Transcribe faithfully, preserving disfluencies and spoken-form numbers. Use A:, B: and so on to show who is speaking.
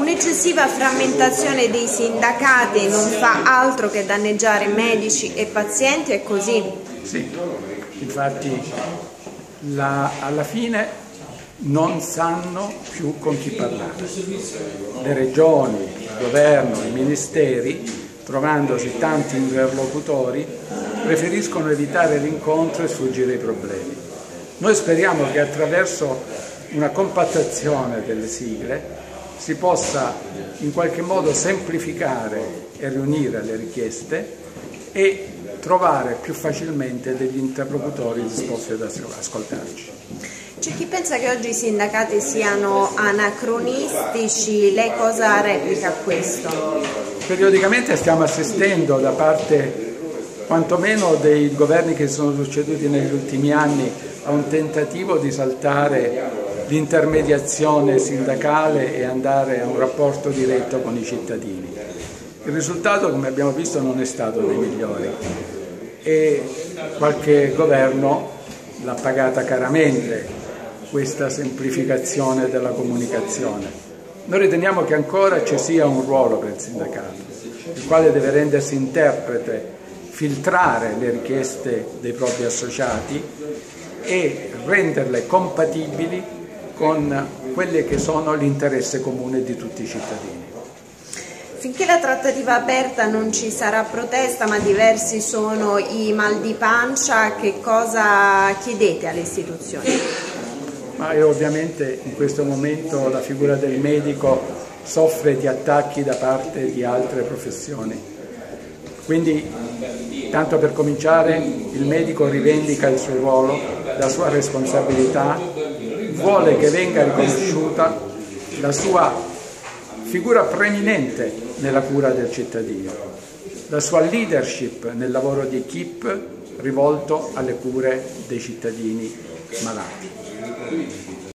A: Un'eccessiva frammentazione dei sindacati non fa altro che danneggiare medici e pazienti, è così?
B: Sì, infatti la, alla fine non sanno più con chi parlare. Le regioni, il governo, i ministeri, trovandosi tanti interlocutori, preferiscono evitare l'incontro e sfuggire ai problemi. Noi speriamo che attraverso una compattazione delle sigle si possa in qualche modo semplificare e riunire le richieste e trovare più facilmente degli interlocutori disposti ad ascoltarci.
A: C'è chi pensa che oggi i sindacati siano anacronistici, lei cosa replica a questo?
B: Periodicamente stiamo assistendo da parte quantomeno dei governi che si sono succeduti negli ultimi anni a un tentativo di saltare l'intermediazione sindacale e andare a un rapporto diretto con i cittadini. Il risultato, come abbiamo visto, non è stato dei migliori e qualche governo l'ha pagata caramente questa semplificazione della comunicazione. Noi riteniamo che ancora ci sia un ruolo per il sindacato, il quale deve rendersi interprete, filtrare le richieste dei propri associati e renderle compatibili con quelle che sono l'interesse comune di tutti i cittadini.
A: Finché la trattativa aperta non ci sarà protesta, ma diversi sono i mal di pancia, che cosa chiedete alle istituzioni?
B: Ma io, ovviamente in questo momento la figura del medico soffre di attacchi da parte di altre professioni. Quindi, tanto per cominciare, il medico rivendica il suo ruolo, la sua responsabilità, vuole che venga riconosciuta la sua figura preminente nella cura del cittadino, la sua leadership nel lavoro di equipe rivolto alle cure dei cittadini malati.